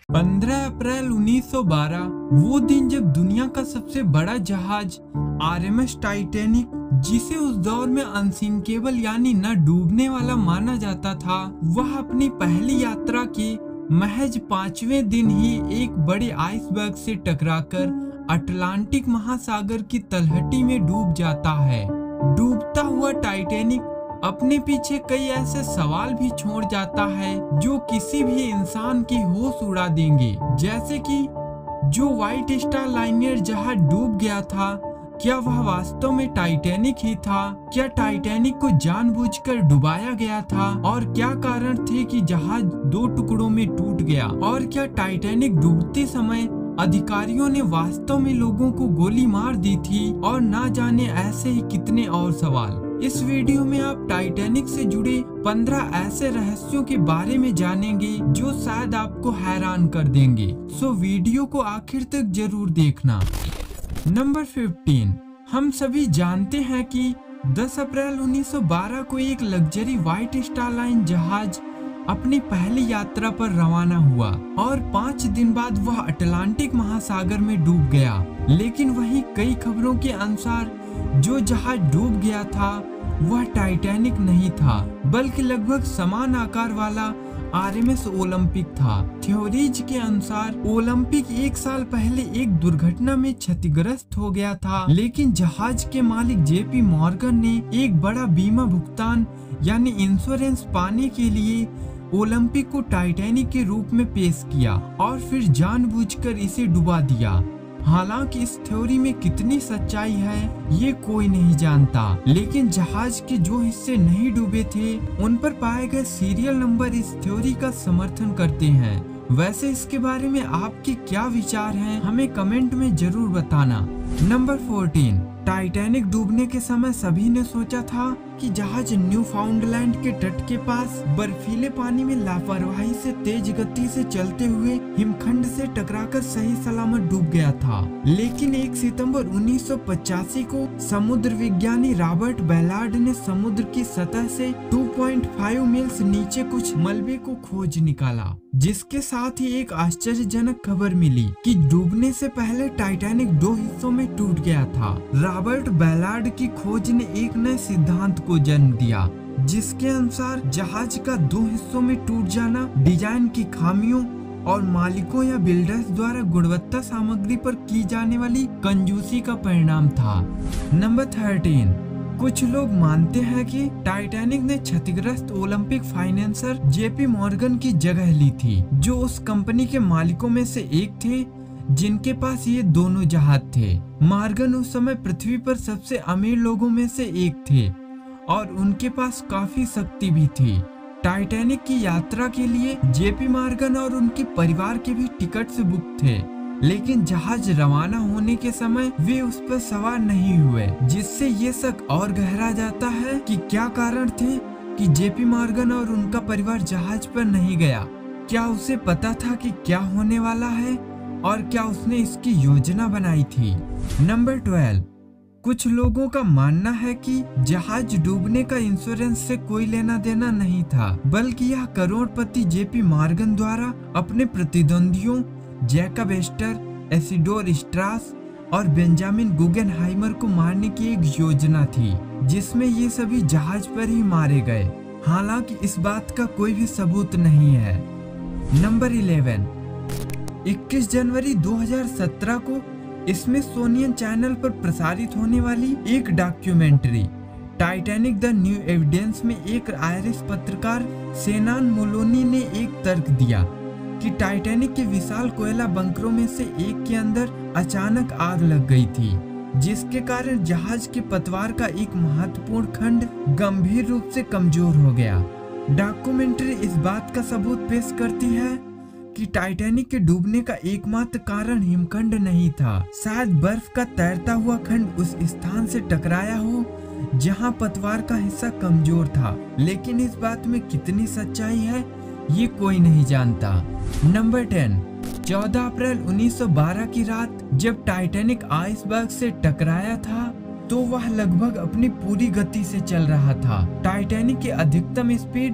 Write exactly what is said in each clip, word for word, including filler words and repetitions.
पंद्रह अप्रैल उन्नीस सौ बारह वो दिन जब दुनिया का सबसे बड़ा जहाज आर एम एस टाइटैनिक, जिसे उस दौर में अनसिंकेबल यानी न डूबने वाला माना जाता था, वह अपनी पहली यात्रा के महज पांचवें दिन ही एक बड़े आइसबर्ग से टकराकर अटलांटिक महासागर की तलहटी में डूब जाता है। डूबता हुआ टाइटैनिक अपने पीछे कई ऐसे सवाल भी छोड़ जाता है जो किसी भी इंसान की होश उड़ा देंगे, जैसे कि जो व्हाइट स्टार लाइनर जहाज डूब गया था, क्या वह वास्तव में टाइटैनिक ही था? क्या टाइटैनिक को जानबूझकर डुबाया गया था? और क्या कारण थे कि जहाज दो टुकड़ों में टूट गया? और क्या टाइटैनिक डूबते समय अधिकारियों ने वास्तव में लोगों को गोली मार दी थी? और ना जाने ऐसे ही कितने और सवाल। इस वीडियो में आप टाइटैनिक से जुड़े पंद्रह ऐसे रहस्यों के बारे में जानेंगे जो शायद आपको हैरान कर देंगे। सो वीडियो को आखिर तक जरूर देखना। नंबर पंद्रह, हम सभी जानते हैं कि दस अप्रैल उन्नीस सौ बारह को एक लग्जरी व्हाइट स्टार लाइन जहाज अपनी पहली यात्रा पर रवाना हुआ और पाँच दिन बाद वह अटलांटिक महासागर में डूब गया। लेकिन वहीं कई खबरों के अनुसार जो जहाज डूब गया था वह टाइटैनिक नहीं था, बल्कि लगभग समान आकार वाला आर एम एस ओलंपिक था। थ्योरीज के अनुसार ओलंपिक एक साल पहले एक दुर्घटना में क्षतिग्रस्त हो गया था, लेकिन जहाज के मालिक जे पी मॉर्गन ने एक बड़ा बीमा भुगतान यानी इंश्योरेंस पाने के लिए ओलंपिक को टाइटैनिक के रूप में पेश किया और फिर जानबूझकर इसे डुबा दिया। हालांकि इस थ्योरी में कितनी सच्चाई है ये कोई नहीं जानता, लेकिन जहाज के जो हिस्से नहीं डूबे थे उन पर पाए गए सीरियल नंबर इस थ्योरी का समर्थन करते हैं। वैसे इसके बारे में आपके क्या विचार हैं, हमें कमेंट में जरूर बताना। नंबर चौदह, टाइटैनिक डूबने के समय सभी ने सोचा था कि जहाज न्यूफाउंडलैंड के तट के पास बर्फीले पानी में लापरवाही से तेज गति से चलते हुए हिमखंड से टकराकर सही सलामत डूब गया था। लेकिन एक सितंबर उन्नीस सौ पचासी को समुद्र विज्ञानी रॉबर्ट बैलार्ड ने समुद्र की सतह से दो पॉइंट पाँच मील्स नीचे कुछ मलबे को खोज निकाला, जिसके साथ ही एक आश्चर्यजनक खबर मिली कि डूबने से पहले टाइटैनिक दो हिस्सों में टूट गया था। रॉबर्ट बैलार्ड की खोज ने एक नए सिद्धांत को जन्म दिया, जिसके अनुसार जहाज का दो हिस्सों में टूट जाना डिजाइन की खामियों और मालिकों या बिल्डर्स द्वारा गुणवत्ता सामग्री पर की जाने वाली कंजूसी का परिणाम था। नंबर तेरह, कुछ लोग मानते हैं कि टाइटैनिक ने क्षतिग्रस्त Olympic financer J P Morgan की जगह ली थी, जो उस कंपनी के मालिकों में से एक थे जिनके पास ये दोनों जहाज थे। मॉर्गन उस समय पृथ्वी पर सबसे अमीर लोगों में से एक थे और उनके पास काफी शक्ति भी थी। टाइटैनिक की यात्रा के लिए जे पी मॉर्गन और उनके परिवार के भी टिकट्स बुक थे, लेकिन जहाज रवाना होने के समय वे उस पर सवार नहीं हुए, जिससे ये शक और गहरा जाता है कि क्या कारण थे कि जे पी मॉर्गन और उनका परिवार जहाज पर नहीं गया। क्या उसे पता था कि क्या होने वाला है और क्या उसने इसकी योजना बनाई थी? नंबर बारह, कुछ लोगों का मानना है कि जहाज डूबने का इंश्योरेंस से कोई लेना देना नहीं था, बल्कि यह करोड़पति जे पी मॉर्गन द्वारा अपने प्रतिद्वंदियों जैकब एस्टर, एसिडोर स्ट्रास और बेंजामिन गुगेनहाइमर को मारने की एक योजना थी, जिसमें ये सभी जहाज पर ही मारे गए। हालांकि इस बात का कोई भी सबूत नहीं है। नंबर ग्यारह, इक्कीस जनवरी दो हज़ार सत्रह को स्मिथसोनियन चैनल पर प्रसारित होने वाली एक documentary Titanic the new evidence में एक आयरिश पत्रकार सेनान मोलोनी ने एक तर्क दिया कि टाइटैनिक के विशाल कोयला बंकरों में से एक के अंदर अचानक आग लग गई थी, जिसके कारण जहाज के पतवार का एक महत्वपूर्ण खंड गंभीर रूप से कमजोर हो गया। डॉक्यूमेंट्री इस बात का सबूत पेश करती है कि टाइटैनिक के डूबने का एकमात्र कारण हिमखंड नहीं था। शायद बर्फ का तैरता हुआ खंड उस स्थान से टकराया हो जहां पतवार का हिस्सा कमजोर था, लेकिन इस बात में कितनी सच्चाई है ये कोई नहीं जानता। नंबर दस, चौदह अप्रैल उन्नीस सौ बारह की रात जब टाइटैनिक आइसबर्ग से टकराया था तो वह लगभग अपनी पूरी गति से चल रहा था। टाइटैनिक की अधिकतम स्पीड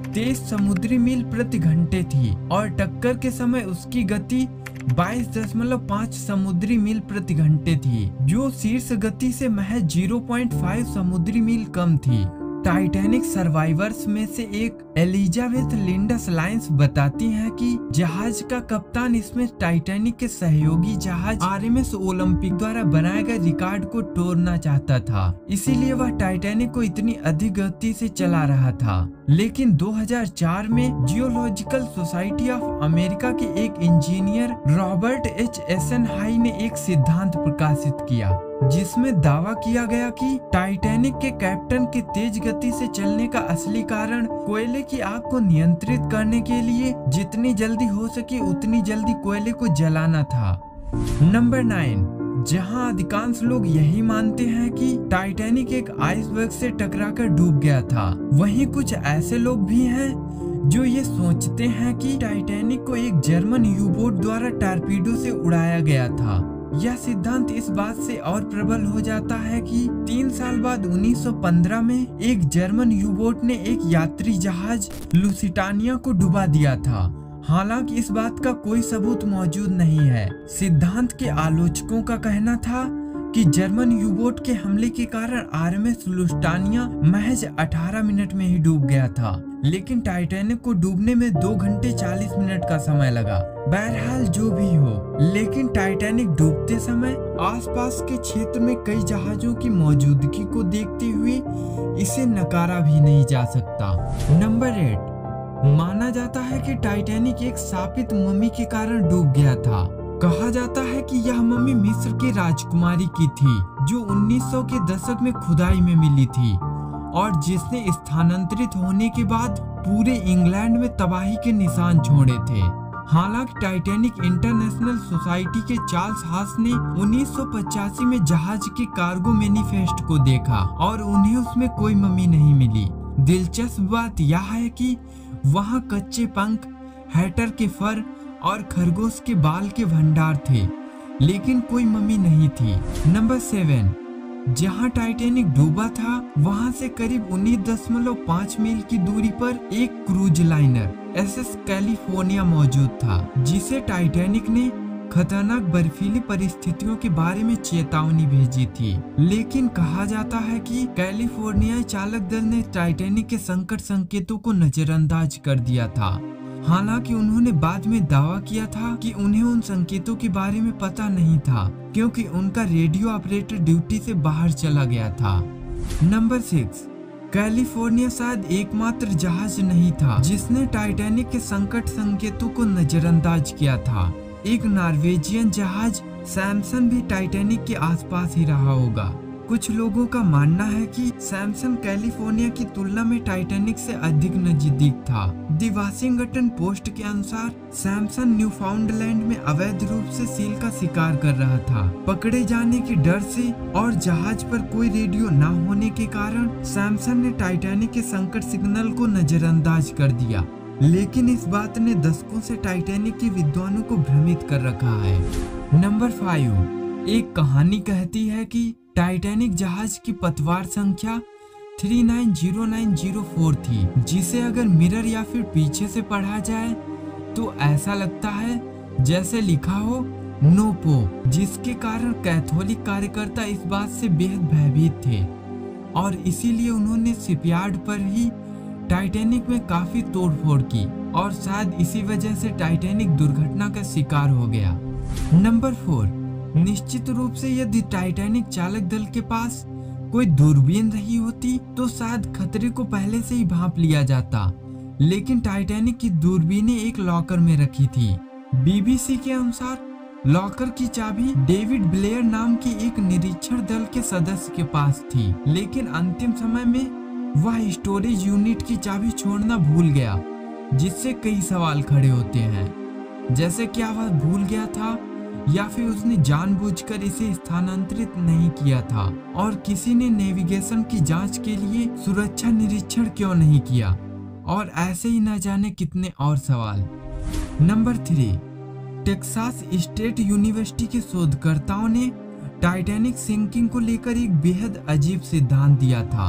तेईस समुद्री मील प्रति घंटे थी और टक्कर के समय उसकी गति बाईस दशमलव पाँच समुद्री मील प्रति घंटे थी, जो शीर्ष गति से महज ज़ीरो पॉइंट पाँच समुद्री मील कम थी। टाइटैनिक सर्वाइवर्स में से एक एलिजाबेथ लिंडस लाइंस बताती हैं कि जहाज का कप्तान इसमें टाइटैनिक के सहयोगी जहाज आरएमएस ओलंपिक द्वारा बनाए गए रिकॉर्ड को तोड़ना चाहता था, इसीलिए वह टाइटैनिक को इतनी अधिक गति से चला रहा था। लेकिन दो हज़ार चार में जियोलॉजिकल सोसाइटी ऑफ अमेरिका के एक इंजीनियर रॉबर्ट एच एसेनहाई ने एक सिद्धांत प्रकाशित किया, जिसमें दावा किया गया कि टाइटैनिक के कैप्टन के तेज गति से चलने का असली कारण कोयले की आग को नियंत्रित करने के लिए जितनी जल्दी हो सके उतनी जल्दी कोयले को जलाना था। नंबर नाइन, जहां अधिकांश लोग यही मानते हैं कि टाइटैनिक एक आइसबर्ग से टकराकर डूब गया था, वहीं कुछ ऐसे लोग भी हैं जो ये सोचते हैं कि टाइटैनिक को एक जर्मन यू बोट द्वारा टॉर्पीडो से उड़ाया गया था। यह सिद्धांत इस बात से और प्रबल हो जाता है कि तीन साल बाद उन्नीस सौ पंद्रह में एक जर्मन यू बोट ने एक यात्री जहाज लुसिटानिया को डुबा दिया था। हालांकि इस बात का कोई सबूत मौजूद नहीं है। सिद्धांत के आलोचकों का कहना था कि जर्मन यू बोट के हमले के कारण आरएमएस लुस्टानिया महज अठारह मिनट में ही डूब गया था, लेकिन टाइटैनिक को डूबने में दो घंटे चालीस मिनट का समय लगा। बहरहाल जो भी हो, लेकिन टाइटैनिक डूबते समय आसपास के क्षेत्र में कई जहाजों की मौजूदगी को देखते हुए इसे नकारा भी नहीं जा सकता। नंबर एट, माना जाता है कि टाइटैनिक एक शापित मम्मी के कारण डूब गया था। कहा जाता है कि यह मम्मी मिस्र की राजकुमारी की थी, जो उन्नीस सौ के दशक में खुदाई में मिली थी और जिसने स्थानांतरित होने के बाद पूरे इंग्लैंड में तबाही के निशान छोड़े थे। हालांकि टाइटैनिक इंटरनेशनल सोसाइटी के चार्ल्स हास ने उन्नीस सौ पचासी में जहाज के कार्गो मैनिफेस्ट को देखा और उन्हें उसमें कोई मम्मी नहीं मिली। दिलचस्प बात यह है कि वहां कच्चे पंख, हैटर के फर और खरगोश के बाल के भंडार थे, लेकिन कोई मम्मी नहीं थी। नंबर सेवन, जहां टाइटैनिक डूबा था वहां से करीब उन्नीस दशमलव पाँच मील की दूरी पर एक क्रूज लाइनर एसएस कैलिफोर्निया मौजूद था, जिसे टाइटैनिक ने खतरनाक बर्फीली परिस्थितियों के बारे में चेतावनी भेजी थी। लेकिन कहा जाता है कि कैलिफोर्नियाई चालक दल ने टाइटैनिक के संकट संकेतों को नजरअंदाज कर दिया था। हालांकि उन्होंने बाद में दावा किया था कि उन्हें उन संकेतों के बारे में पता नहीं था, क्योंकि उनका रेडियो ऑपरेटर ड्यूटी से बाहर चला गया था। नंबर सिक्स, कैलिफोर्निया शायद एकमात्र जहाज नहीं था जिसने टाइटैनिक के संकट संकेतों को नजरअंदाज किया था। एक नॉर्वेजियन जहाज सैमसन भी टाइटैनिक के आसपास ही रहा होगा। कुछ लोगों का मानना है कि सैमसन कैलिफोर्निया की तुलना में टाइटैनिक से अधिक नजदीक था। दी वाशिंगटन पोस्ट के अनुसार सैमसन न्यूफाउंडलैंड में अवैध रूप से सील का शिकार कर रहा था। पकड़े जाने के डर से और जहाज पर कोई रेडियो न होने के कारण सैमसन ने टाइटैनिक के संकट सिग्नल को नजरअंदाज कर दिया, लेकिन इस बात ने दशकों से टाइटैनिक के विद्वानों को भ्रमित कर रखा है। नंबर फाइव, एक कहानी कहती है कि टाइटैनिक जहाज की पतवार संख्या तीन नौ शून्य नौ शून्य चार थी, जिसे अगर मिरर या फिर पीछे से पढ़ा जाए तो ऐसा लगता है जैसे लिखा हो नो पो, जिसके कारण कैथोलिक कार्यकर्ता इस बात से बेहद भयभीत थे और इसीलिए उन्होंने शिपयार्ड पर ही टाइटैनिक में काफी तोड़फोड़ की और शायद इसी वजह से टाइटैनिक दुर्घटना का शिकार हो गया। नंबर फोर, निश्चित रूप से यदि टाइटैनिक चालक दल के पास कोई दूरबीन रही होती तो शायद खतरे को पहले से ही भांप लिया जाता, लेकिन टाइटैनिक की दूरबीनें एक लॉकर में रखी थी। बीबीसी के अनुसार लॉकर की चाबी डेविड ब्लेयर नाम की एक निरीक्षण दल के सदस्य के पास थी, लेकिन अंतिम समय में वह स्टोरेज यूनिट की चाबी छोड़ना भूल गया, जिससे कई सवाल खड़े होते हैं, जैसे क्या वह भूल गया था या फिर उसने जानबूझकर इसे स्थानांतरित नहीं किया था और किसी ने नेविगेशन की जांच के लिए सुरक्षा निरीक्षण क्यों नहीं किया, और ऐसे ही न जाने कितने और सवाल। Number three, Texas state university के शोधकर्ताओं ने टाइटैनिक सिंकिंग को लेकर एक बेहद अजीब सिद्धांत दिया था।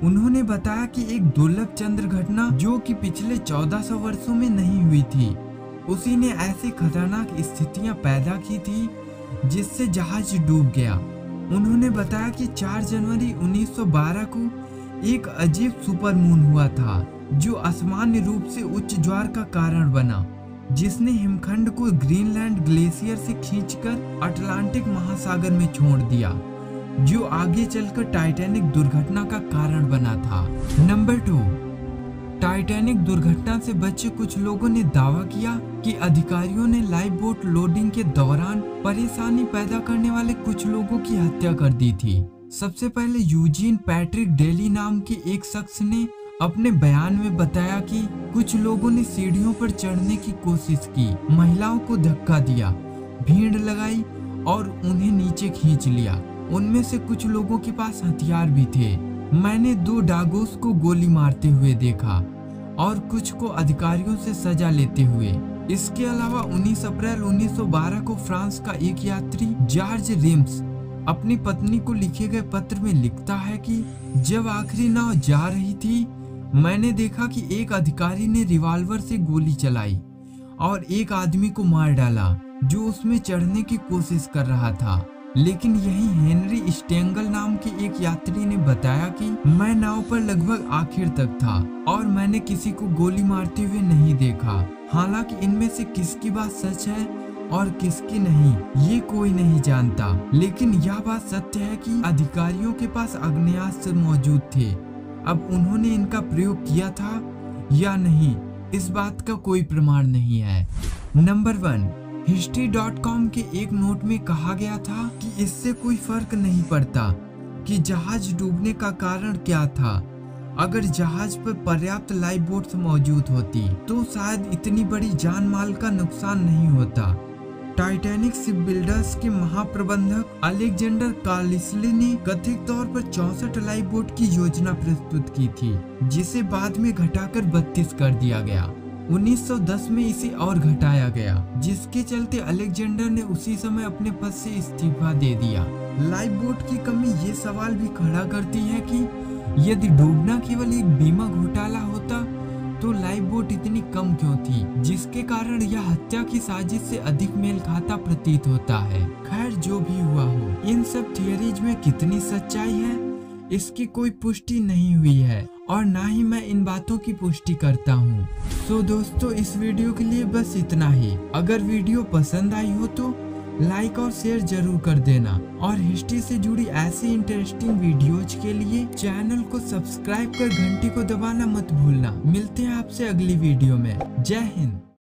उन्होंने बताया कि एक दुर्लभ चंद्र घटना जो कि पिछले चौदह सौ वर्षों में नहीं हुई थी, उसी ने ऐसी खतरनाक स्थितियां पैदा की थी जिससे जहाज डूब गया। उन्होंने बताया कि चार जनवरी उन्नीस सौ बारह को एक अजीब सुपरमून हुआ था जो असामान्य रूप से उच्च ज्वार का कारण बना, जिसने हिमखंड को ग्रीनलैंड ग्लेशियर से खींचकर अटलांटिक महासागर में छोड़ दिया, जो आगे चलकर टाइटैनिक दुर्घटना का कारण बना था। नंबर टू, टाइटैनिक दुर्घटना से बचे कुछ लोगों ने दावा किया कि अधिकारियों ने लाइफ बोट लोडिंग के दौरान परेशानी पैदा करने वाले कुछ लोगों की हत्या कर दी थी। सबसे पहले यूजीन पैट्रिक डेली नाम के एक शख्स ने अपने बयान में बताया कि कुछ लोगों ने सीढ़ियों पर चढ़ने की कोशिश की, महिलाओं को धक्का दिया, भीड़ लगाई और उन्हें नीचे खींच लिया। उनमें से कुछ लोगों के पास हथियार भी थे। मैंने दो डागोस को गोली मारते हुए देखा और कुछ को अधिकारियों से सजा लेते हुए। इसके अलावा उन्नीस अप्रैल उन्नीस सौ बारह को फ्रांस का एक यात्री जॉर्ज रिम्स अपनी पत्नी को लिखे गए पत्र में लिखता है कि जब आखिरी नाव जा रही थी, मैंने देखा कि एक अधिकारी ने रिवॉल्वर से गोली चलाई और एक आदमी को मार डाला जो उसमें चढ़ने की कोशिश कर रहा था। लेकिन यही हेनरी स्टेंगल नाम के एक यात्री ने बताया कि मैं नाव पर लगभग आखिर तक था और मैंने किसी को गोली मारते हुए नहीं देखा। हालांकि इनमें से किसकी बात सच है और किसकी नहीं, ये कोई नहीं जानता, लेकिन यह बात सत्य है कि अधिकारियों के पास आग्नेयास्त्र मौजूद थे। अब उन्होंने इनका प्रयोग किया था या नहीं, इस बात का कोई प्रमाण नहीं है। Number one, history dot com के एक नोट में कहा गया था कि इससे कोई फर्क नहीं पड़ता कि जहाज डूबने का कारण क्या था। अगर जहाज पर पर्याप्त लाइफ बोट्स मौजूद होती तो शायद इतनी बड़ी जान माल का नुकसान नहीं होता। टाइटैनिक शिप बिल्डर्स के महाप्रबंधक अलेक्जेंडर कार्लिसले ने कथित तौर पर चौसठ लाइफ बोट की योजना प्रस्तुत की थी, जिसे बाद में घटाकर बत्तीस कर दिया गया। उन्नीस सौ दस में इसे और घटाया गया, जिसके चलते अलेक्जेंडर ने उसी समय अपने पद से इस्तीफा दे दिया। लाइफ बोट की कमी ये सवाल भी खड़ा करती है कि यदि डूबना केवल एक बीमा घोटाला होता तो लाइफ बोट इतनी कम क्यों थी, जिसके कारण यह हत्या की साजिश से अधिक मेल खाता प्रतीत होता है। खैर, जो भी हुआ हो, इन सब थियरीज में कितनी सच्चाई है इसकी कोई पुष्टि नहीं हुई है और ना ही मैं इन बातों की पुष्टि करता हूँ। तो दोस्तों, इस वीडियो के लिए बस इतना ही। अगर वीडियो पसंद आई हो तो लाइक और शेयर जरूर कर देना और हिस्ट्री से जुड़ी ऐसी इंटरेस्टिंग वीडियोज के लिए चैनल को सब्सक्राइब कर घंटी को दबाना मत भूलना। मिलते हैं आपसे अगली वीडियो में। जय हिंद।